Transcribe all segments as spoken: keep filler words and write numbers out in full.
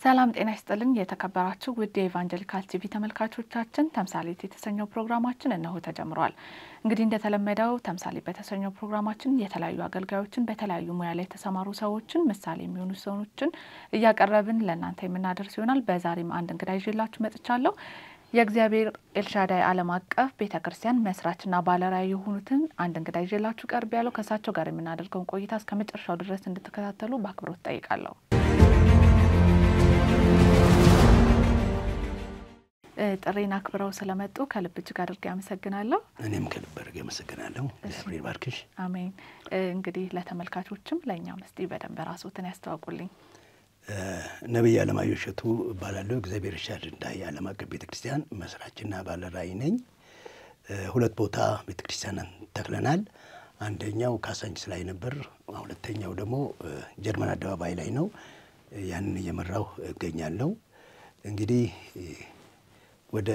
ሰላም ጤና ይስጥልን የተከበራችሁ ውድ የኢቫንጀሊካል ቲቪ ተመልካቾቻችን ተምሳሌት የተሰኘው ፕሮግራማችን እነሆ ተጀምሯል። እንግዲህ እንደተለመደው ተምሳሌት በተሰኘው ፕሮግራማችን የተለያዩ አገልጋዮችን በተለያዩ ሙያ ላይ የተሰማሩ ሰዎችን ምሳሌ የሚሆኑ ሰዎችን እያቀረብን ለእናንተ የምናደርስ ይሆናል። በዛሬም አንድ እንግዳ ይዤላችሁ መጥቻለሁ። የእግዚአብሔር ኤልሻዳይ ዓለም አቀፍ ቤተክርስቲያን መስራችና ባለራዕይ የሆኑትን አንድ እንግዳ ይዤላችሁ ቀርብ ያለው ከሳቸው ጋር የምናደርገውን ቆይታ እስከመጨረሻው ድረስ እንድትከታተሉ በአክብሮት ጠይቃለሁ። ጥሪና አክብረው ስለመጡ ከልብ እጅግ አድርጌ አመሰግናለሁ። እኔም ከልብ አድርጌ አመሰግናለሁ። እግዚአብሔር ይባርክሽ። አሜን። እንግዲህ ለተመልካቾችም ለኛም እስቲ በደንብ ራስዎትን ያስተዋውቁልኝ። ነብይ አለማየሁ እሸቱ እባላለሁ። እግዚአብሔር ኤልሻዳይ ዓለም አቀፍ ቤተክርስቲያን መስራችና ባለራዕይ ነኝ። ሁለት ቦታ ቤተክርስቲያንን ተክለናል። አንደኛው ካሳንቺስ ላይ ነበር፣ ሁለተኛው ደግሞ ጀርመን አደባባይ ላይ ነው። ያንን እየመራው እገኛለሁ። እንግዲህ ወደ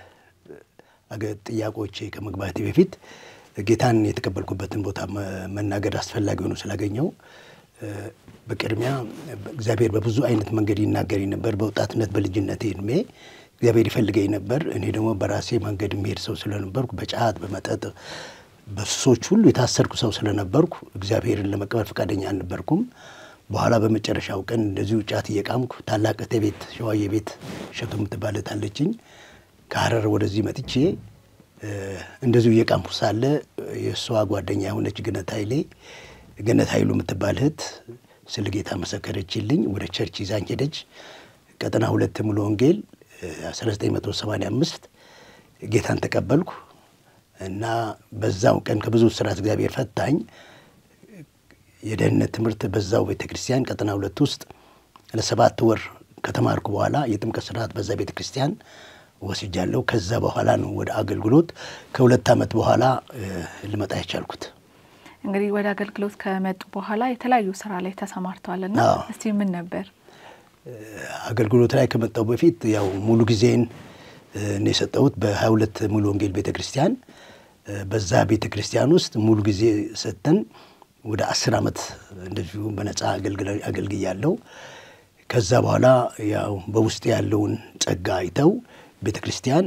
ጥያቄዎቼ ከመግባቴ በፊት ጌታን የተቀበልኩበትን ቦታ መናገር አስፈላጊ ሆኖ ስላገኘው በቅድሚያ እግዚአብሔር በብዙ አይነት መንገድ ይናገረኝ ነበር። በወጣትነት በልጅነቴ እድሜ እግዚአብሔር ይፈልገኝ ነበር። እኔ ደግሞ በራሴ መንገድ የሚሄድ ሰው ስለነበርኩ በጫት በመጠጥ በሱሶች ሁሉ የታሰርኩ ሰው ስለነበርኩ እግዚአብሔርን ለመቀበል ፈቃደኛ አልነበርኩም። በኋላ በመጨረሻው ቀን እንደዚሁ ጫት እየቃምኩ ታላቅ እህቴ ቤት ሸዋዬ ቤት ሸቱ የምትባል አለችኝ ከሐረር ወደዚህ መጥቼ እንደዚሁ እየቃምኩ ሳለ የሷ ጓደኛ የሆነች ገነት ኃይሌ ገነት ኃይሉ የምትባል እህት ስለ ጌታ መሰከረችልኝ። ወደ ቸርች ይዛኝ ሄደች። ቀጠና ሁለት ሙሉ ወንጌል አስራ ዘጠኝ መቶ ሰማንያ አምስት ጌታን ተቀበልኩ እና በዛው ቀን ከብዙ ስራት እግዚአብሔር ፈታኝ። የደህንነት ትምህርት በዛው ቤተክርስቲያን ቀጠና ሁለት ውስጥ ለሰባት ወር ከተማርኩ በኋላ የጥምቀት ስርዓት በዛ ቤተክርስቲያን ወስጃለሁ። ከዛ በኋላ ነው ወደ አገልግሎት ከሁለት አመት በኋላ ልመጣ የቻልኩት። እንግዲህ ወደ አገልግሎት ከመጡ በኋላ የተለያዩ ስራ ላይ ተሰማርተዋልና እስቲ ምን ነበር? አገልግሎት ላይ ከመጣው በፊት ያው ሙሉ ጊዜን ነው የሰጠሁት በሃያ ሁለት ሙሉ ወንጌል ቤተክርስቲያን። በዛ ቤተክርስቲያን ውስጥ ሙሉ ጊዜ ሰጠን ወደ አስር አመት እንደዚሁ በነፃ አገልግያለሁ። ከዛ በኋላ ያው በውስጥ ያለውን ጸጋ አይተው ቤተክርስቲያን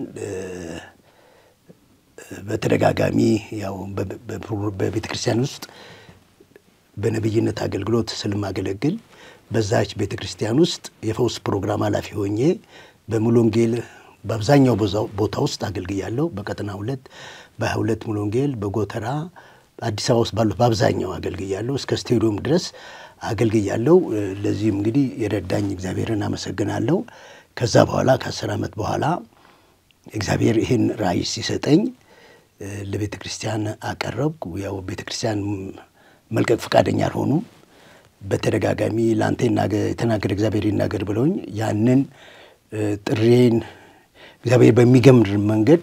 በተደጋጋሚ ያው በቤተክርስቲያን ውስጥ በነብይነት አገልግሎት ስለማገለግል በዛች ቤተክርስቲያን ውስጥ የፈውስ ፕሮግራም ኃላፊ ሆኜ በሙሉ ወንጌል በአብዛኛው ቦታ ውስጥ አገልግያለሁ። በቀጠና ሁለት በሃያ ሁለት ሙሉ ወንጌል በጎተራ አዲስ አበባ ውስጥ ባሉት በአብዛኛው አገልግያለሁ። እስከ ስቴዲዮም ድረስ አገልግያለሁ። ለዚህም እንግዲህ የረዳኝ እግዚአብሔርን አመሰግናለሁ። ከዛ በኋላ ከአስር አመት በኋላ እግዚአብሔር ይህን ራዕይ ሲሰጠኝ ለቤተክርስቲያን አቀረብኩ። ያው ቤተክርስቲያን መልቀቅ ፈቃደኛ አልሆኑ። በተደጋጋሚ ላንተ የተናገረ እግዚአብሔር ይናገር ብለውኝ ያንን ጥሬን እግዚአብሔር በሚገምር መንገድ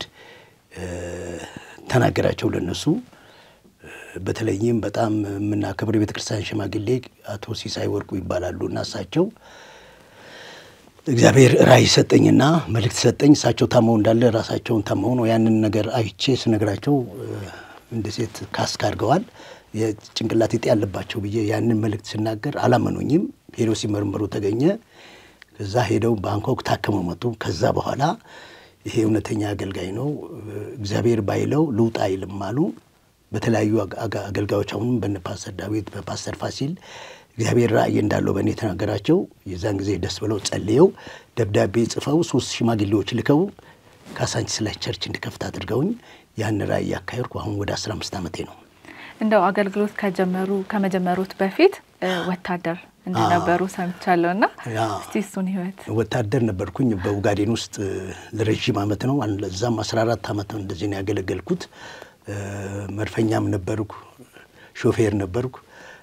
ተናገራቸው ለነሱ። በተለይም በጣም የምናከብር የቤተክርስቲያን ሽማግሌ አቶ ሲሳይ ወርቁ ይባላሉና እሳቸው እግዚአብሔር ራዕይ ሰጠኝና መልእክት ሰጠኝ። እሳቸው ታመው እንዳለ ራሳቸውን ታመው ነው ያንን ነገር አይቼ ስነግራቸው እንደ ሴት ካስክ አድርገዋል። የጭንቅላት እጢ ያለባቸው ብዬ ያንን መልእክት ስናገር አላመኑኝም። ሄደው ሲመርመሩ ተገኘ። ከዛ ሄደው ባንኮክ ታከመው መጡ። ከዛ በኋላ ይሄ እውነተኛ አገልጋይ ነው እግዚአብሔር ባይለው ልውጣ አይልም አሉ። በተለያዩ አገልጋዮች አሁንም በነፓስተር ዳዊት በፓስተር ፋሲል እግዚአብሔር ራዕይ እንዳለው በእኔ ተናገራቸው። የዛን ጊዜ ደስ ብለው ጸልየው ደብዳቤ ጽፈው ሶስት ሽማግሌዎች ልከው ካሳንቺስ ላይ ቸርች እንድከፍት አድርገውኝ ያን ራዕይ ያካሄድኩ አሁን ወደ አስራ አምስት አመቴ ነው። እንደው አገልግሎት ከጀመሩ ከመጀመሩት በፊት ወታደር እንደነበሩ ሰምቻለሁና እስቲ እሱን ህይወት። ወታደር ነበርኩኝ በኡጋዴን ውስጥ ለረጅም አመት ነው። ለዛም አስራ አራት አመት እንደዚህ ነው ያገለገልኩት። መርፈኛም ነበርኩ፣ ሾፌር ነበርኩ።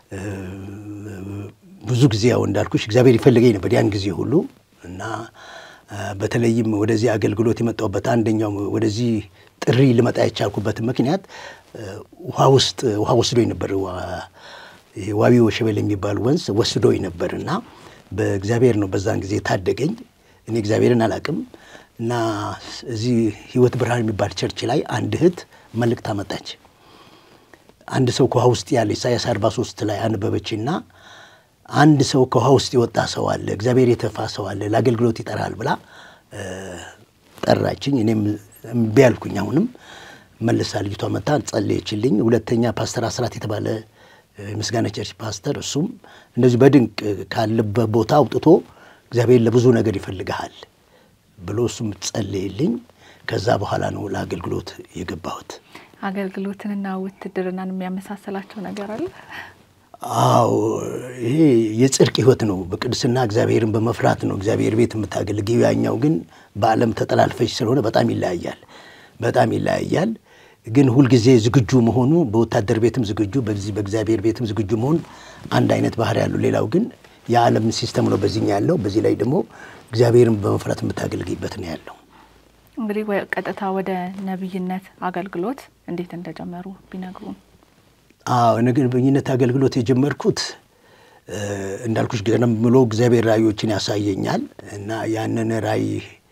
ብዙ ጊዜ ያው እንዳልኩሽ እግዚአብሔር ይፈልገኝ ነበር ያን ጊዜ ሁሉ እና በተለይም ወደዚህ አገልግሎት የመጣሁበት አንደኛው ወደዚህ ጥሪ ልመጣ የቻልኩበት ምክንያት ውሃ ውስጥ ውሃ ወስዶኝ ነበር። ዋቢ ወሸበል የሚባል ወንዝ ወስዶኝ ነበርና በእግዚአብሔር ነው በዛን ጊዜ ታደገኝ። እኔ እግዚአብሔርን አላቅም እና እዚህ ህይወት ብርሃን የሚባል ቸርች ላይ አንድ እህት መልእክት አመጣች። አንድ ሰው ከውሃ ውስጥ ያለ ኢሳይያስ አርባ ሶስት ላይ አንበበችና አንድ ሰው ከውሃ ውስጥ የወጣ ሰው አለ እግዚአብሔር የተፋ ሰው አለ ለአገልግሎት ይጠራል ብላ ጠራችኝ እኔም እምቢ አልኩኝ አሁንም መልሳ ልጅቷ መጣ ጸለየችልኝ ሁለተኛ ፓስተር አስራት የተባለ ምስጋና ቸርች ፓስተር እሱም እንደዚህ በድንቅ ካለበት ቦታ አውጥቶ እግዚአብሔር ለብዙ ነገር ይፈልጋል ብሎ እሱም ጸለየልኝ ከዛ በኋላ ነው ለአገልግሎት የገባሁት አገልግሎትንና ውትድርናን የሚያመሳሰላቸው ነገር አለ አው ይሄ የጽድቅ ህይወት ነው በቅድስና እግዚአብሔርን በመፍራት ነው እግዚአብሔር ቤት የምታገልግዩ ያኛው ግን በአለም ተጠላልፈሽ ስለሆነ በጣም ይለያያል በጣም ይለያያል ግን ሁሉ ጊዜ ዝግጁ መሆኑ በወታደር ቤትም ዝግጁ በዚህ በእግዚአብሔር ቤትም ዝግጁ መሆን አንድ አይነት ባህሪ ያለው ሌላው ግን የዓለም ሲስተም ነው በዚህኛ ያለው በዚህ ላይ ደግሞ እግዚአብሔርን በመፍራት የምታገልግይበት ነው ያለው እንግዲህ ቀጥታ ወደ ነብይነት አገልግሎት እንዴት እንደጀመሩ ቢነግሩን አዎ ነብይነት አገልግሎት የጀመርኩት እንዳልኩሽ ገናም ብሎ እግዚአብሔር ራእዮችን ያሳየኛል እና ያንን ራእይ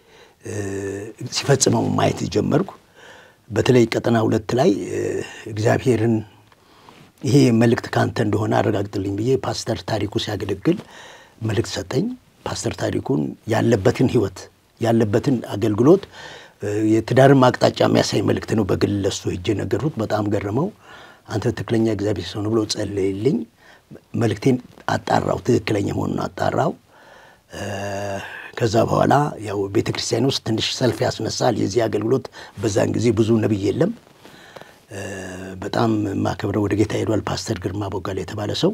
ሲፈጽመው ማየት ጀመርኩ በተለይ ቀጠና ሁለት ላይ እግዚአብሔርን ይሄ መልእክት ካንተ እንደሆነ አረጋግጥልኝ ብዬ ፓስተር ታሪኩ ሲያገለግል መልእክት ሰጠኝ ፓስተር ታሪኩን ያለበትን ህይወት ያለበትን አገልግሎት የትዳርም አቅጣጫ የሚያሳይ መልእክት ነው በግል ለሱ ሄጄ ነገርኩት በጣም ገረመው አንተ ትክክለኛ እግዚአብሔር ሰው ነው ብሎ ጸለየልኝ መልእክቴን አጣራው ትክክለኛ መሆኑን አጣራው ከዛ በኋላ ያው ቤተክርስቲያን ውስጥ ትንሽ ሰልፍ ያስነሳል የዚህ አገልግሎት በዛን ጊዜ ብዙ ነብይ የለም በጣም ማከብረው ወደ ጌታ ሄዷል ፓስተር ግርማ ቦጋለ የተባለ ሰው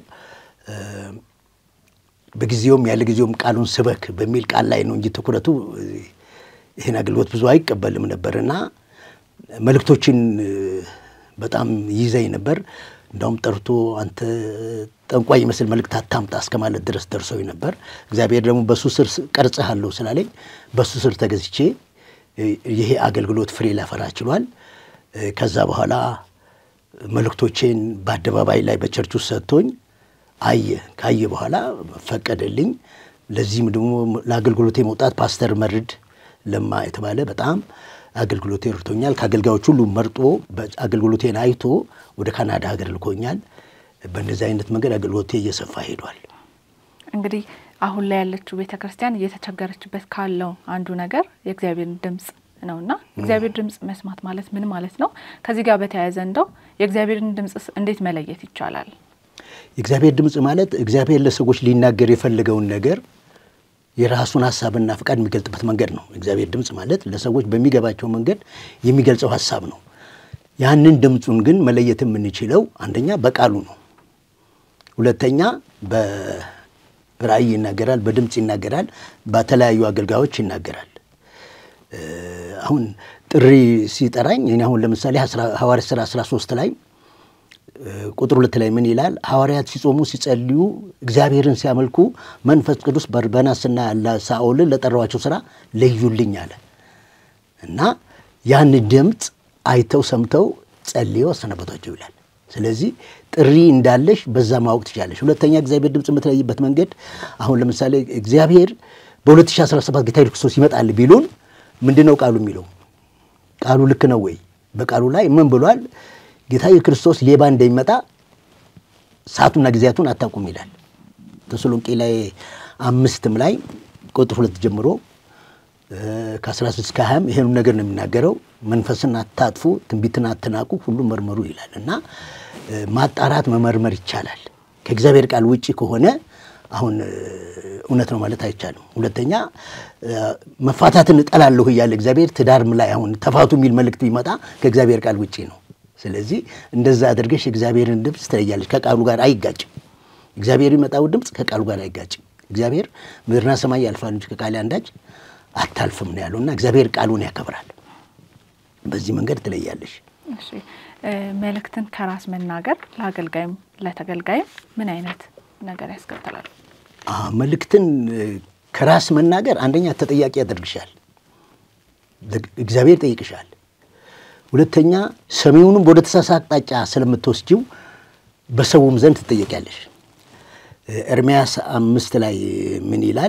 በጊዜውም ያለ ጊዜውም ቃሉን ስበክ በሚል ቃል ላይ ነው እንጂ ትኩረቱ ይሄን አገልግሎት ብዙ አይቀበልም ነበርና መልእክቶችን በጣም ይዘይ ነበር እንደውም ጠርቶ አንተ ጠንቋይ መስል መልእክት አታምጣ እስከማለት ድረስ ደርሰው ነበር እግዚአብሔር ደግሞ በሱ ስር ቀርጸሃለሁ ስላለኝ በሱ ስር ተገዝቼ ይሄ አገልግሎት ፍሬ ላፈራ ችሏል ከዛ በኋላ መልእክቶችን በአደባባይ ላይ በቸርቹ ሰጥቶኝ አየ ካየ በኋላ ፈቀደልኝ ለዚህም ደግሞ ለአገልግሎት የመውጣት ፓስተር መርድ ለማ የተባለ በጣም አገልግሎት ይርቶኛል ከአገልጋዮች ሁሉ መርጦ በአገልግሎቴን አይቶ ወደ ካናዳ ሀገር ልኮኛል በእንደዚህ አይነት መንገድ አገልግሎቴ እየሰፋ ሄዷል እንግዲህ አሁን ላይ ያለችው ቤተክርስቲያን እየተቸገረችበት ካለው አንዱ ነገር የእግዚአብሔርን ድምጽ ነውና እግዚአብሔር ድምጽ መስማት ማለት ምን ማለት ነው ከዚህ ጋር በተያያዘ እንደው የእግዚአብሔርን ድምጽ እንዴት መለየት ይቻላል የእግዚአብሔር ድምጽ ማለት እግዚአብሔር ለሰዎች ሊናገር የፈለገውን ነገር የራሱን ሐሳብና ፍቃድ የሚገልጥበት መንገድ ነው እግዚአብሔር ድምጽ ማለት ለሰዎች በሚገባቸው መንገድ የሚገልጸው ሐሳብ ነው ያንን ድምጹን ግን መለየት የምንችለው አንደኛ በቃሉ ነው ሁለተኛ በራእይ ይናገራል በድምጽ ይናገራል በተለያዩ አገልጋዮች ይናገራል አሁን ጥሪ ሲጠራኝ እኔ አሁን ለምሳሌ ሐዋርያት ሥራ አስራ ሶስት ላይ ቁጥር ሁለት ላይ ምን ይላል ሐዋርያት ሲጾሙ ሲጸልዩ እግዚአብሔርን ሲያመልኩ መንፈስ ቅዱስ በርባናስና ሳኦል ለጠራዋቸው ሥራ ለዩልኝ አለ እና ያን ድምጽ አይተው ሰምተው ጸልየው ሰነበቷቸው ይላል ስለዚህ ጥሪ እንዳለሽ በዛ ማወቅ ትችላለሽ ሁለተኛ እግዚአብሔር ድምጽ የምትለይበት መንገድ አሁን ለምሳሌ እግዚአብሔር በ2017 ጌታ ኢየሱስ ይመጣል ቢሉን ምንድነው ቃሉ የሚለው ቃሉ ልክ ነው ወይ በቃሉ ላይ ምን ብሏል ጌታ ኢየሱስ ሌባ እንደሚመጣ ሰዓቱና ጊዜያቱን አታውቁም ይላል ተሰሎንቄ ላይ አምስትም ላይ ቁጥር ሁለት ጀምሮ ከ16 እስከ ሃያ ይሄን ነገር ነው የሚናገረው መንፈስና አታጥፉ ትንቢትና አትናቁ ሁሉ መርመሩ ይላልና ማጣራት መመርመር ይቻላል ከእግዚአብሔር ቃል ውጪ ከሆነ አሁን እውነት ነው ማለት አይቻልም ሁለተኛ መፋታትን ጠላለሁ ይያለ እግዚአብሔር ትዳርም ላይ አሁን ተፋቱ ሚል መልእክት ቢመጣ ከእግዚአብሔር ቃል ውጪ ነው ስለዚህ እንደዛ አድርገሽ እግዚአብሔርን ድምጽ ትለያለሽ ከቃሉ ጋር አይጋጭም እግዚአብሔር ይመጣው ድምጽ ከቃሉ ጋር አይጋጭም እግዚአብሔር ምድርና ሰማይ ያልፋል እንጂ ከቃል አንዳች አታልፍም ነው ያለውና እግዚአብሔር ቃሉን ያከብራል በዚህ መንገድ ትለያለሽ እሺ መልእክትን ከራስ መናገር ለአገልጋይም ለተገልጋይም ምን አይነት ነገር ያስከተላል አ መልእክትን ከራስ መናገር አንደኛ ተጠያቂ ያደርግሻል እግዚአብሔር ጠይቅሻል ሁለተኛ ሰሚውንም ወደ ተሳሳተ አቅጣጫ ስለምትወስጂው በሰውም ዘንድ ትጠየቂያለሽ ኤርምያስ አምስት ላይ ምን ይላል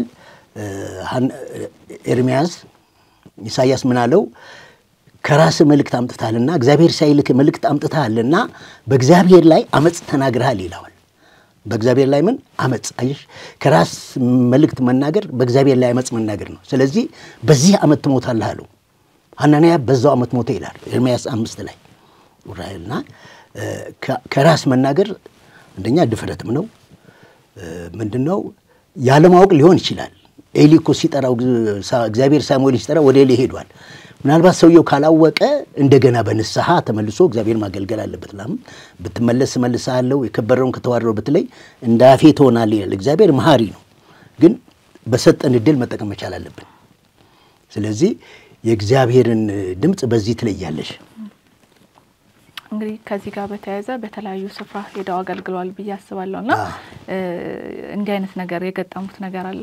ኤርምያስ ኢሳይያስ ምን አለው ከራስ መልእክት አምጥታልና እግዚአብሔር ሳይልክ መልእክት አምጥታልና በእግዚአብሔር ላይ አመጽ ተናግረሃል ይላል በእግዚአብሔር ላይ ምን አመጽ አይሽ ከራስ መልእክት መናገር በእግዚአብሔር ላይ አመጽ መናገር ነው ስለዚህ በዚህ አመት ትሞታለህ አለው ሐናንያ በዛው አመት ሞተ ይላል ኤርምያስ አምስት ላይ ወራይልና ከራስ መናገር እንደኛ ድፍረትም ነው ምንድነው ያለማወቅ ሊሆን ይችላል ኤሊኮ ሲጠራው እግዚአብሔር ሳሙኤል ሲጠራ ወደ ኤሊ ሄዷል ምናልባት ሰውየው ካላወቀ እንደገና በንስሐ ተመልሶ እግዚአብሔር ማገልገል አለበት ላም ብትመለስ መልሳለው የከበረውን ከተዋረው በትለይ እንዳፌ ተሆናል ይላል እግዚአብሔር መሐሪ ነው ግን በሰጠን እድል መጠቀም መቻል አለብን ስለዚህ የእግዚአብሔርን ድምጽ በዚህ ትለያለሽ እንግዲህ ከዚህ ጋር በተያያዘ በተለያዩ ስፍራ ሄደው አገልግሏል በያስባለውና እንዲህ አይነት ነገር የገጠሙት ነገር አለ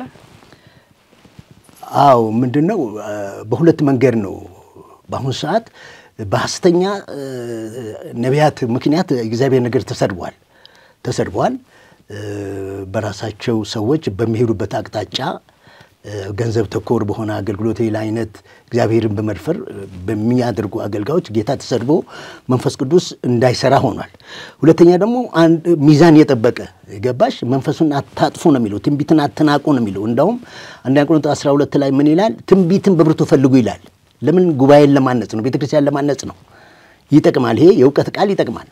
አው ምንድነው በሁለት መንገድ ነው በአሁን ሰዓት በሐሰተኛ ነቢያት ምክንያት እግዚአብሔር ነገር ተሰርቧል ተሰርቧል በራሳቸው ሰዎች በሚሄዱበት አቅጣጫ ገንዘብ ተኮር በሆነ አገልግሎት አይነት እግዚአብሔርን በመድፈር በሚያደርጉ አገልጋዮች ጌታ ተሰርቦ መንፈስ ቅዱስ እንዳይሰራ ሆኗል ሁለተኛ ደግሞ አንድ ሚዛን የጠበቀ ገባሽ መንፈሱን አታጥፉ ነው የሚለው ትንቢትን አትናቁ ነው የሚለው እንደውም አንደኛ ቆሮንቶስ አስራ ሁለት ላይ ምን ይላል ትንቢትን በብርቱ ፈልጉ ይላል ለምን ጉባኤን ለማነጽ ነው ቤተክርስቲያን ለማነጽ ነው ይጠቅማል ይሄ የውቀት ቃል ይጠቅማል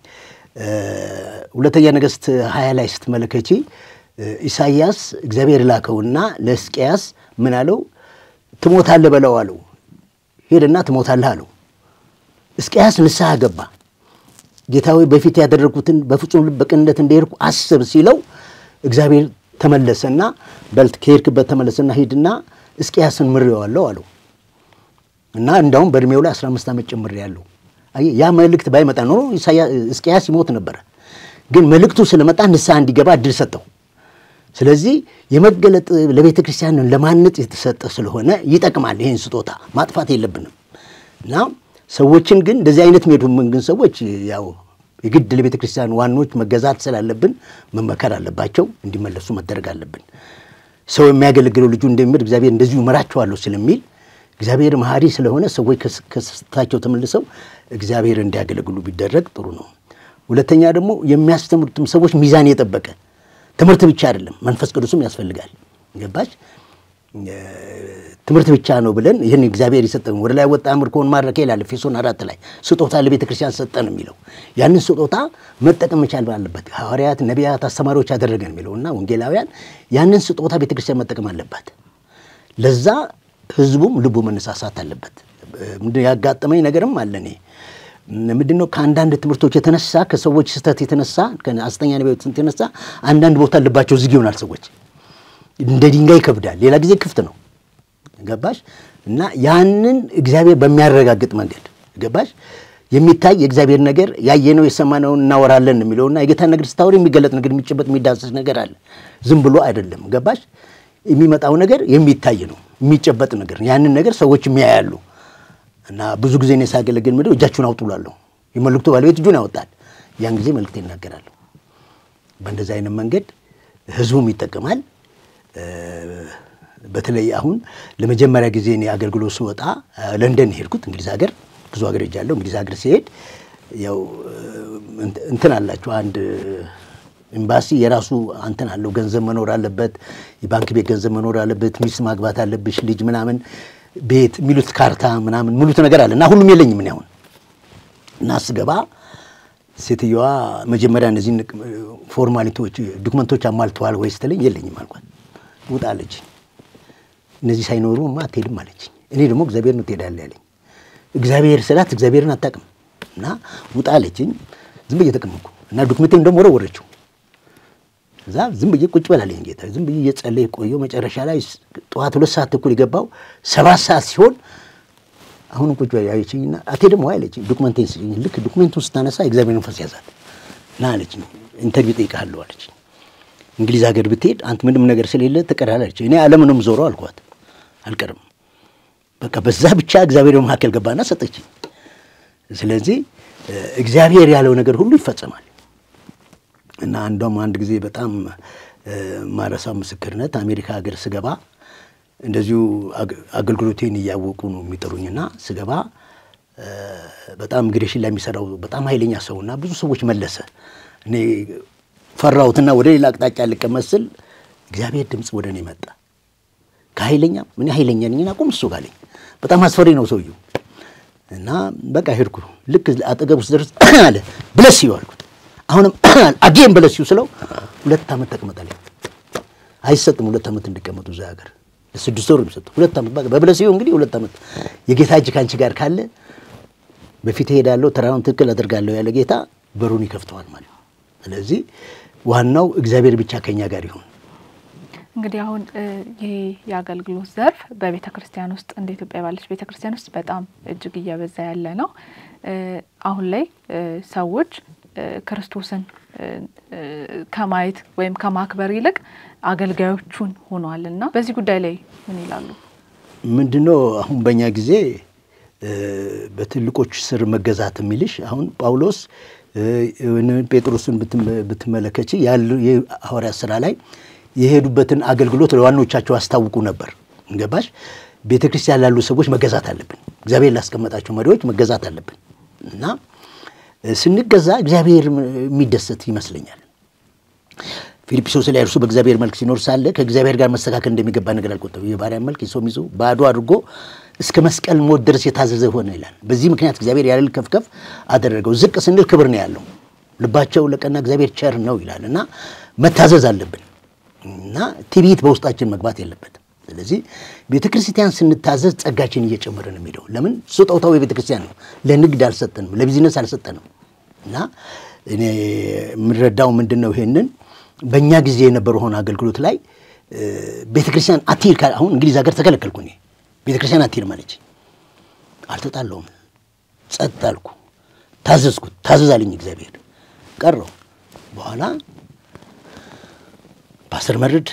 ሁለተኛ ነገሥት ሃያ ላይ ስትመለከቺ ኢሳይያስ እግዚአብሔር ላከውና ለሕዝቅያስ ምን አለው ትሞታለህ በለው አለው ሄደና ትሞታለህ አለው ሕዝቅያስ ንስሐ ገባ ጌታዬ በፊት ያደረኩትን በፍጹም ልብ በቅንነት እንደሄድኩ አስብ ሲለው እግዚአብሔር ተመለሰና በልት ከሄድክበት ተመለሰና ሄድና ሕዝቅያስን ምሬዋለሁ አለው እና እንደውም በእድሜው ላይ አስራ አምስት ዓመት ጨምሬ ያለው አይ ያ መልእክት ባይመጣ ኖሮ ኢሳይያስ ሕዝቅያስ ይሞት ነበር ግን መልእክቱ ስለመጣ ንስሐ እንዲገባ እድል ሰጠው ስለዚህ የመገለጥ ለቤተ ክርስቲያን ለማንጽ የተሰጠ ስለሆነ ይጠቅማል ይሄን ስጦታ ማጥፋት የለብንም እና ሰዎችን ግን እንደዚህ አይነት ሜዱ መንግን ሰዎች ያው የግድ ለቤተ ክርስቲያን ዋኖች መገዛት ስላለብን መመከር አለባቸው እንዲመለሱ መደረግ አለብን ሰው የሚያገለግለው ልጁ እንደሚመድ እግዚአብሔር እንደዚሁ መራቸዋለሁ ስለሚል እግዚአብሔር መሐሪ ስለሆነ ሰዎች ከስታቸው ተመልሰው እግዚአብሔር እንዲያገለግሉ ቢደረግ ጥሩ ነው ሁለተኛ ደግሞ የሚያስተምሩትም ሰዎች ሚዛን የጠበቀ ትምህርት ብቻ አይደለም መንፈስ ቅዱስም ያስፈልጋል ገባሽ ትምህርት ብቻ ነው ብለን ይሄን እግዚአብሔር ይሰጠን ወደ ላይ ወጣ አምርኮን ማረከ ይላል ኤፌሶን አራት ላይ ስጦታ ለቤተ ክርስቲያን ሰጠን የሚለው ያንን ስጦታ መጠቀም መቻል አለበት ሐዋርያት ነቢያት አስተማሪዎች ያደረገን የሚለውና ወንጌላውያን ያንን ስጦታ ቤተ ክርስቲያን መጠቀም አለባት ለዛ ህዝቡም ልቡ መነሳሳት አለበት ምንድነው ያጋጠመኝ ነገርም አለኔ ምንድነው ከአንዳንድ ትምህርቶች የተነሳ ከሰዎች ስተት የተነሳ ከአስተኛ ነቢያት የተነሳ አንዳንድ ቦታ ልባቸው ዝግ ይሆናል ሰዎች እንደ ድንጋይ ይከብዳል ሌላ ጊዜ ክፍት ነው ገባሽ እና ያንን እግዚአብሔር በሚያረጋግጥ መንገድ ገባሽ የሚታይ የእግዚአብሔር ነገር ያየነው የሰማነው እናወራለን የሚለውና የጌታ ነገር ስታወሪ የሚገለጥ ነገር የሚጨበጥ የሚዳሰስ ነገር አለ ዝም ብሎ አይደለም ገባሽ የሚመጣው ነገር የሚታይ ነው የሚጨበጥ ነገር ያንን ነገር ሰዎች የሚያያሉ እና ብዙ ጊዜ ነው ሳገለግል ምድር እጃችሁን አውጡላሉ የመልእክቱ ባለቤት እጁን ያወጣል ያን ጊዜ መልእክት ይናገራሉ በእንደዚህ አይነት መንገድ ህዝቡም ይጠቀማል በተለይ አሁን ለመጀመሪያ ጊዜ ነው አገልግሎት ሲወጣ ለንደን ሄድኩት እንግሊዝ ሀገር ብዙ ሀገር ሄጃለሁ እንግሊዝ ሀገር ሲሄድ ያው እንትን አላችሁ አንድ ኤምባሲ የራሱ አንተን አለው ገንዘብ መኖር አለበት የባንክ ቤት ገንዘብ መኖር አለበት ሚስት ማግባት አለብሽ ልጅ ምናምን ቤት ሚሉት ካርታ ምናምን ሙሉት ነገር አለና ሁሉም የለኝም ምን ያሁን እና ስገባ ሴትየዋ መጀመሪያ እነዚህ ፎርማሊቲዎች ዶክመንቶች አሟልተዋል ወይስ ተለኝ የለኝም አልኳት ውጣለች እነዚህ ሳይኖሩማ አትሄድም አለች እኔ ደግሞ እግዚአብሔር ነው ትሄዳለህ ያለኝ እግዚአብሔር ስላት እግዚአብሔርን አጣቀም እና ውጣለችኝ ዝም ብዬ ተቀመጥኩ እና ዶክመንቴን ደግሞ ወረወረችው እዛ ዝም ብዬ ቁጭ በላለኝ ጌታ ዝም ብዬ እየጸለይ ቆየው መጨረሻ ላይ ጧት ሁለት ሰዓት ተኩል ይገባው ሰባት ሰዓት ሲሆን አሁን ቁጭ ያይችኝና አትሄድም ወይ አለችኝ ዶክመንቴን ሲኝ ልክ ዶክመንቱን ስታነሳ እግዚአብሔር መንፈስ ያዛት እና አለችኝ ኢንተርቪው ጠይቃለሁ አለችኝ እንግሊዝ ሀገር ብትሄድ አንተ ምንም ነገር ስለሌለ ተቀራላለች እኔ ዓለምንም ዞሮ አልኳት አልቀርም በቃ በዛ ብቻ እግዚአብሔር በመሐከል ገባና ሰጠችኝ ስለዚህ እግዚአብሔር ያለው ነገር ሁሉ ይፈጸማል እና እንደውም አንድ ጊዜ በጣም ማረሳው ምስክርነት አሜሪካ ሀገር ስገባ እንደዚሁ አገልግሎቴን ያወቁ ነው የሚጠሩኝና ስገባ በጣም ግሬሽን ላይ የሚሰራው በጣም ኃይለኛ ሰውና ብዙ ሰዎች መለሰ እኔ ፈራሁትና ወደ ሌላ አቅጣጫ ልቀመስል እግዚአብሔር ድምጽ ወደ እኔ መጣ ከኃይለኛ ምን ኃይለኛ ነኝና ቁም እሱ ጋር አለኝ በጣም አስፈሪ ነው ሰውየው እና በቃ ሄድኩ ልክ አጠገቡ ድረስ አለ ብለስ ይዋልኩት አሁንም አጌን ብለስ ይስለው ሁለት አመት ተቀመጣለኝ አይሰጥም ሁለት አመት እንድቀመጡ እዛ ሀገር ለስድስት ወር ይሰጥ ሁለት አመት በቃ በብለስ ይው እንግዲህ ሁለት አመት የጌታ እጅ ካንቺ ጋር ካለ በፊት ሄዳለሁ ተራውን ትክክል አደርጋለሁ ያለ ጌታ በሩን ይከፍተዋል ማለት ነው ስለዚህ ዋናው እግዚአብሔር ብቻ ከኛ ጋር ይሁን እንግዲህ አሁን ይሄ ያገልግሎት ዘርፍ በቤተክርስቲያን ውስጥ እንደ ኢትዮጵያ ባለች ቤተክርስቲያን ውስጥ በጣም እጅግ እየበዛ ያለ ነው አሁን ላይ ሰዎች ክርስቶስን ከማየት ወይም ከማክበር ይልቅ አገልጋዮቹን ሆኗልና በዚህ ጉዳይ ላይ ምን ይላሉ ምንድነው አሁን በእኛ ጊዜ በትልቆች ስር መገዛት የሚልሽ አሁን ጳውሎስ ጴጥሮስን ብትመለከቺ ያለው የሐዋርያት ሥራ ላይ የሄዱበትን አገልግሎት ለዋኖቻቸው አስታውቁ ነበር እንገባሽ ቤተክርስቲያን ያሉ ሰዎች መገዛት አለብን እግዚአብሔር ላስቀመጣቸው መሪዎች መገዛት አለብን እና ስንገዛ እግዚአብሔር የሚደሰት ይመስለኛል ፊልጵስዩስ ላይ እርሱ በእግዚአብሔር መልክ ሲኖር ሳለ ከእግዚአብሔር ጋር መስተካከል እንደሚገባ ነገር አልቆጠረም የባሪያ መልክ የሰው ይዞ ባዶ አድርጎ እስከ መስቀል ሞት ድረስ የታዘዘ ሆነ ይላል በዚህ ምክንያት እግዚአብሔር ያለል ከፍከፍ አደረገው ዝቅ ስንል ክብር ነው ያለው ልባቸው ለቀና እግዚአብሔር ቸር ነው ይላልና መታዘዝ አለብን እና ትዕቢት በውስጣችን መግባት የለበትም ስለዚህ ቤተክርስቲያን ስንታዘዝ ጸጋችን እየጨመረ ነው የሚለው ለምን ስጦታው የቤተክርስቲያን ነው ለንግድ አልሰጠንም ለቢዝነስ አልሰጠንም እና እኔ ምረዳው ምንድነው ይሄንን በእኛ ጊዜ የነበረው ሆነ አገልግሎት ላይ ቤተክርስቲያን አትሂድ አሁን እንግሊዝ ሀገር ተከለከልኩኝ ቤተክርስቲያን አትሂድ ማለት አልተጣለውም ጸጥ አልኩ ታዘዝኩት ታዘዛልኝ እግዚአብሔር ቀረው በኋላ ፓስተር መርድ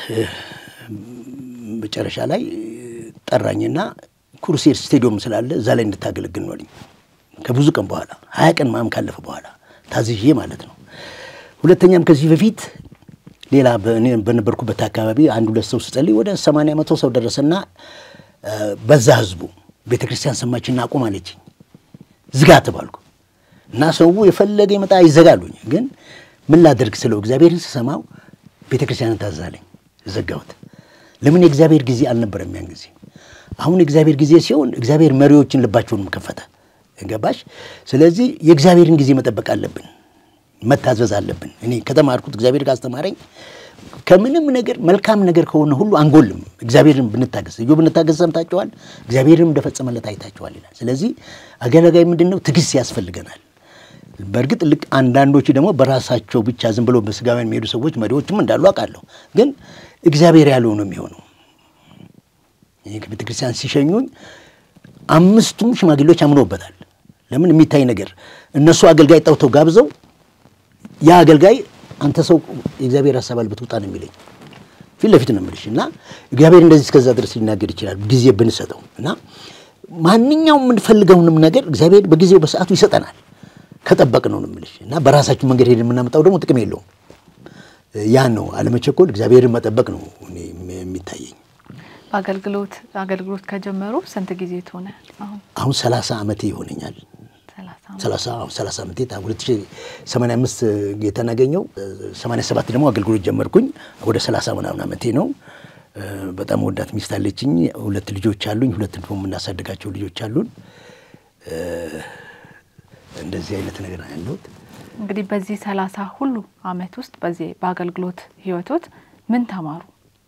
በጨረሻ ላይ ጠራኝና ኩርሲር ስቴዲየም ስላለ እዛ ላይ እንድታገለግል ነው አለኝ ከብዙ ቀን በኋላ ሀያ ቀን ማም ካለፈ በኋላ ታዝዤ ማለት ነው ሁለተኛም ከዚህ በፊት ሌላ በነበርኩበት አካባቢ አንድ ሁለት ሰው ሲጸልይ ወደ ሰማንያ መቶ ሰው ደረሰና በዛ ህዝቡ ቤተክርስቲያን ሰማችና አቁም አለችኝ ዝጋ ተባልኩ እና ሰው የፈለገ ይመጣ ይዘጋሉኝ ግን ምን ላደርግ ስለው እግዚአብሔርን ሲሰማው ቤተክርስቲያን ታዛለኝ ዘጋውት ለምን የእግዚአብሔር ጊዜ አልነበረም ያን ጊዜ አሁን የእግዚአብሔር ጊዜ ሲሆን እግዚአብሔር መሪዎችን ልባቸውን ከፈተ እንገባሽ ስለዚህ የእግዚአብሔርን ጊዜ መጠበቅ አለብን መታዘዝ አለብን እኔ ከተማርኩት እግዚአብሔር ጋር አስተማረኝ ከምንም ነገር መልካም ነገር ከሆነ ሁሉ አንጎልም እግዚአብሔርን ብንታገስ እዩ ብንታገስ ሰምታችኋል እግዚአብሔርን እንደፈጸመለት አይታችኋል ይላል ስለዚህ አገልጋይ ምንድነው ትግስት ያስፈልገናል በርግጥ ልክ አንዳንዶች ደግሞ በራሳቸው ብቻ ዝም ብሎ በስጋውያን የሚሄዱ ሰዎች መሪዎችም እንዳሉ አውቃለሁ ግን እግዚአብሔር ያለው ነው የሚሆነው ይሄ ቤተክርስቲያን ሲሸኙኝ አምስቱም ሽማግሌዎች አምኖበታል ለምን የሚታይ ነገር እነሱ አገልጋይ ጣውተው ጋብዘው ያ አገልጋይ አንተ ሰው እግዚአብሔር ሐሳብ አልበት ወጣ ነው የሚለኝ ፊት ለፊት ነው የምልሽና እግዚአብሔር እንደዚህ እስከዛ ድረስ ሊናገር ይችላል ጊዜ ብንሰጠው እና ማንኛውም የምንፈልገውንም ነገር እግዚአብሔር በጊዜው በሰዓቱ ይሰጠናል ከጠበቅነው ነው የምልሽና በራሳችን መንገድ ሄደን ምናመጣው ደግሞ ጥቅም የለውም ያ ነው አለመቸኮል እግዚአብሔርን መጠበቅ ነው እኔ የሚታየኝ አገልግሎት አገልግሎት ከጀመሩ ስንት ጊዜ ተሆነ አሁን አሁን ሰላሳ አመት ይሆነኛል ሰላሳ ሰላሳ አመት ሁለት ሺህ ሰማንያ አምስት የተናገኘው ሰማንያ ሰባት ደግሞ አገልግሎት ጀመርኩኝ ወደ ሰላሳ ምናምን አመቴ ነው በጣም ወዳት ሚስት አለችኝ ሁለት ልጆች አሉኝ ሁለት ደግሞ እናሳድጋቸው ልጆች አሉን እንደዚህ አይነት ነገር ያለው እንግዲህ በዚህ ሰላሳ ሁሉ አመት ውስጥ በዚህ በአገልግሎት ህይወቶት ምን ተማሩ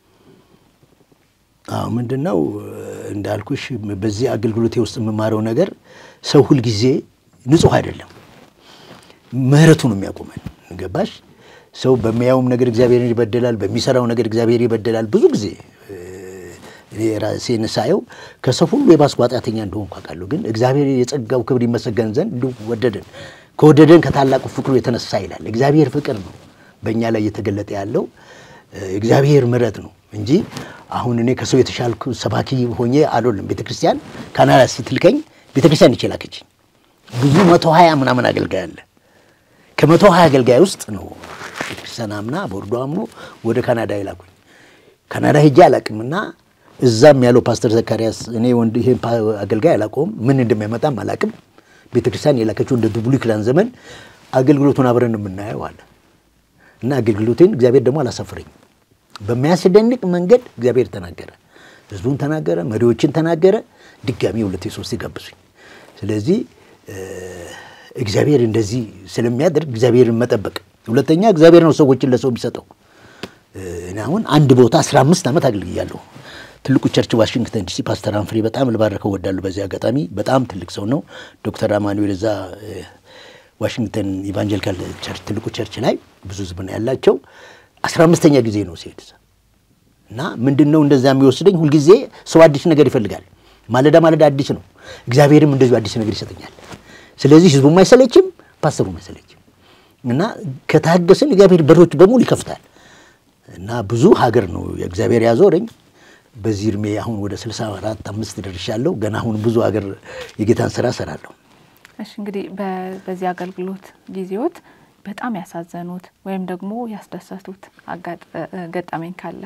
አው ምንድነው እንዳልኩሽ በዚህ አገልግሎት ውስጥ መማረው ነገር ሰው ሁሉ ጊዜ ንጹህ አይደለም ምህረቱ ነው የሚያቆመን ገባሽ ሰው በሚያውም ነገር እግዚአብሔርን ይበደላል በሚሰራው ነገር እግዚአብሔር ይበደላል ብዙ ጊዜ እኔ ራሴን ሳየው ከሰው ሁሉ የባስ ጓጣተኛ እንደሆንኩ አውቃለሁ ግን እግዚአብሔር የጸጋው ክብር ይመሰገን ዘንድ ወደደን ከወደደን ከታላቁ ፍቅሩ የተነሳ ይላል እግዚአብሔር ፍቅር ነው በእኛ ላይ የተገለጠ ያለው እግዚአብሔር ምህረት ነው እንጂ አሁን እኔ ከሰው የተሻልኩ ሰባኪ ሆኜ አይደለም ቤተክርስቲያን ካናዳ ስትልከኝ ቤተክርስቲያን ይችላልከኝ ብዙ መቶ ሀያ ምናምን አገልጋይ አለ ከመቶ ሀያ አገልጋይ ውስጥ ነው ቤተክርስቲያን አምና ቦርዶ አምኖ ወደ ካናዳ ይላኩኝ ካናዳ ሄጄ አላቅምና እዛም ያለው ፓስተር ዘካሪያስ እኔ ወንድ ይሄን አገልጋይ አላቆም ምን እንደሚያመጣም አላቅም ቤተክርስቲያን የላከችው እንደ ዱብሊ ክላን ዘመን አገልግሎቱን አብረን የምናየው አለ እና አገልግሎቴን እግዚአብሔር ደግሞ አላሰፈረኝ በሚያስደንቅ መንገድ እግዚአብሔር ተናገረ ህዝቡን ተናገረ መሪዎችን ተናገረ ድጋሚ ሁለት ሶስት ይጋብሱኝ ስለዚህ እግዚአብሔር እንደዚህ ስለሚያደርግ እግዚአብሔርን መጠበቅ ሁለተኛ እግዚአብሔር ነው ሰዎችን ለሰው ቢሰጠው እና አሁን አንድ ቦታ አስራ አምስት አመት አገልግያለሁ ትልቁ ቸርች ዋሽንግተን ዲሲ ፓስተር አንፍሪ በጣም ልባረከው ወዳለሁ በዚህ አጋጣሚ በጣም ትልቅ ሰው ነው ዶክተር አማኑኤል እዛ ዋሽንግተን ኢቫንጀሊካል ቸርች ትልቁ ቸርች ላይ ብዙ ህዝብ ነው ያላቸው አስራ አምስተኛ ጊዜ ነው ሲሄድ እና ምንድነው እንደዛ የሚወስደኝ ሁሉ ጊዜ ሰው አዲስ ነገር ይፈልጋል ማለዳ ማለዳ አዲስ ነው እግዚአብሔርም እንደዚህ አዲስ ነገር ይሰጠኛል ስለዚህ ህዝቡ ማይሰለችም ፓስተሩ ማይሰለችም እና ከታገሰን እግዚአብሔር በሮች በሙሉ ይከፍታል እና ብዙ ሀገር ነው እግዚአብሔር ያዞረኝ በዚህ እድሜ አሁን ወደ ስልሳ አራት አምስት ደርሻለሁ ገና አሁን ብዙ ሀገር የጌታን ሥራ ሰራለሁ እሺ እንግዲህ በዚህ አገልግሎት ጊዜዎት በጣም ያሳዘኑት ወይም ደግሞ ያስደሰቱት ገጠመኝ ካለ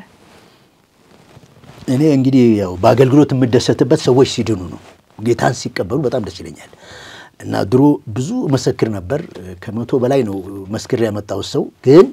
እኔ እንግዲህ ያው በአገልግሎት የምደሰትበት ሰዎች ሲድኑ ነው ጌታን ሲቀበሉ በጣም ደስ ይለኛል እና ድሮ ብዙ መሰክር ነበር ከመቶ በላይ ነው መስክር ያመጣው ሰው ግን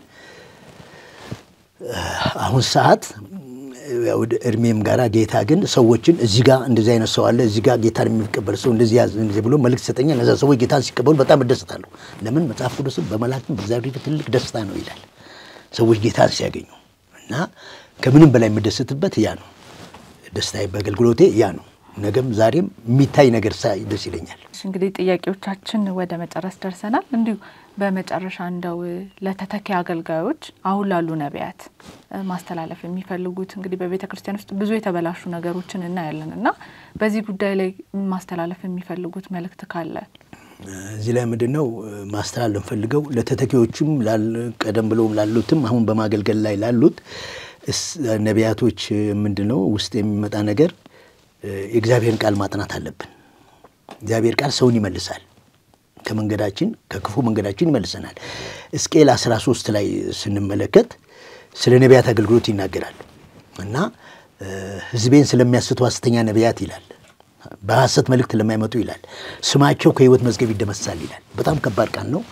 አሁን ሰዓት ያው እርሜም ጋራ ጌታ ግን ሰዎችን እዚህ ጋር እንደዚህ አይነት ሰው አለ እዚህ ጋር ጌታን የሚቀበል ሰው እንደዚህ ያዝ እንደዚህ ብሎ መልእክት ሰጠኛል ለዛ ሰዎች ጌታን ሲቀበሉ በጣም ደስታለሁ ለምን መጽሐፍ ቅዱስ በመላእክት በእግዚአብሔር ትልቅ ደስታ ነው ይላል ሰዎች ጌታን ሲያገኙ እና ከምንም በላይ የምደሰትበት ያ ነው ደስታዬ በአገልግሎቴ ያ ነው ነገም ዛሬም የሚታይ ነገር ሳይ ደስ ይለኛል እንግዲህ ጥያቄዎቻችን ወደ መጨረስ ደርሰናል እንዲሁ በመጨረሻ እንደው ለተተኪ አገልጋዮች አሁን ላሉ ነቢያት ማስተላለፍ የሚፈልጉት እንግዲህ በቤተክርስቲያን ውስጥ ብዙ የተበላሹ ነገሮችን እናያለንና በዚህ ጉዳይ ላይ ማስተላለፍ የሚፈልጉት መልእክት ካለ እዚህ ላይ ምንድነው ማስተላለፍ ፈልገው ለተተኪዎችም ቀደም ብለውም ላሉትም አሁን በማገልገል ላይ ላሉት ነቢያቶች ምንድነው ውስጥ የሚመጣ ነገር የእግዚአብሔርን ቃል ማጥናት አለብን እግዚአብሔር ቃል ሰውን ይመልሳል ከመንገዳችን ከክፉ መንገዳችን ይመልሰናል ሕዝቅኤል አስራ ሶስት ላይ ስንመለከት ስለ ነቢያት አገልግሎት ይናገራል እና ህዝቤን ስለሚያስቱ ሐሰተኛ ነቢያት ይላል በሐሰት መልእክት ለማይመጡ ይላል ስማቸው ከሕይወት መዝገብ ይደመሳል ይላል በጣም ከባድ ቃል ነው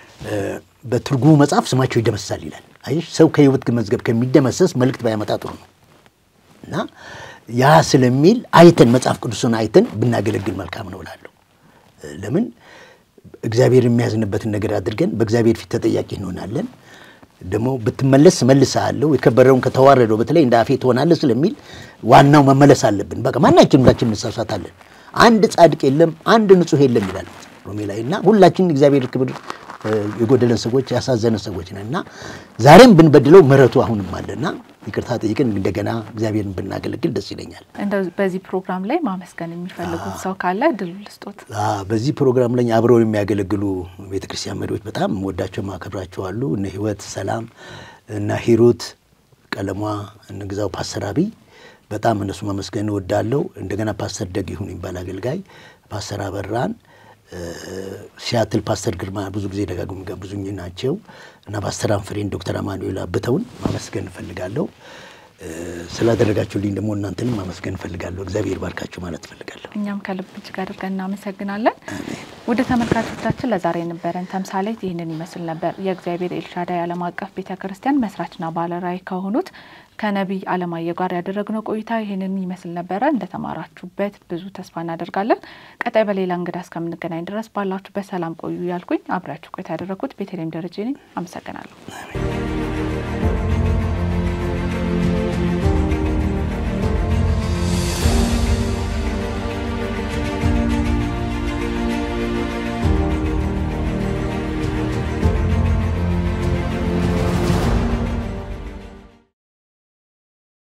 በትርጉሙ መጽሐፍ ስማቸው ይደመሳል ይላል አይሽ ሰው ከሕይወት መዝገብ ከሚደመሰስ መልእክት ባያመጣ ጥሩ ነው እና ያ ስለሚል አይተን መጽሐፍ ቅዱስን አይተን ብናገለግል መልካም ነው እላለሁ ለምን እግዚአብሔር የሚያዝንበትን ነገር አድርገን በእግዚአብሔር ፊት ተጠያቂ እንሆናለን ደግሞ ብትመለስ መልሰሃለሁ የከበረውን ከተዋረደው በተለይ እንደ አፌ ትሆናለህ ስለሚል ዋናው መመለስ አለብን በቃ ማናችን ሁላችን እንሳሳታለን አንድ ጻድቅ የለም አንድ ንጹህ የለም ይላል ሮሜ ላይና ሁላችን እግዚአብሔር ክብር የጎደለን ሰዎች ያሳዘነ ሰዎች ነንና ዛሬም ብንበድለው ምሕረቱ አሁንም አለና ይቅርታ ጠይቀን እንደገና እግዚአብሔርን ብናገለግል ደስ ይለኛል እንደው በዚህ ፕሮግራም ላይ ማመስገን የሚፈልጉት ሰው ካለ ድል ልስጦት አዎ በዚህ ፕሮግራም ላይ አብረው የሚያገለግሉ ቤተክርስቲያን መሪዎች በጣም ወዳቸው ማከብራቸው አሉ እነ ህይወት ሰላም እና ሂሩት ቀለሟ እንግዛው ፓስተር አቢ በጣም እነሱ ማመስገን ወዳለው እንደገና ፓስተር ደግ ይሁን ይባል አገልጋይ ፓስተር አበራን ሲያትል ፓስተር ግርማ ብዙ ጊዜ ደጋግሞ ጋብዙኝ ናቸው እና ፓስተር አንፍሬን ዶክተር አማኑኤል አብተውን ማመስገን ፈልጋለሁ ስላደረጋችሁልኝ ደግሞ እናንተንም ማመስገን ፈልጋለሁ እግዚአብሔር ባርካችሁ ማለት ፈልጋለሁ እኛም ከልብ እጅግ አድርገን እናመሰግናለን ወደ ተመልካቾቻችን ለዛሬ የነበረን ተምሳሌት ይህንን ይመስል ነበር የእግዚአብሔር ኤልሻዳይ ዓለም አቀፍ ቤተክርስቲያን መስራችና ባለራዕይ ከሆኑት ከነቢይ አለማየሁ ጋር ያደረግነው ቆይታ ይህንን ይመስል ነበር እንደተማራችሁበት ብዙ ተስፋ እናደርጋለን ቀጣይ በሌላ እንግዳ እስከምንገናኝ ድረስ ባላችሁበት ሰላም ቆዩ ያልኩኝ አብራችሁ ቆይታ ያደረኩት ቤተልሔም ደረጀ ነኝ አመሰግናለሁ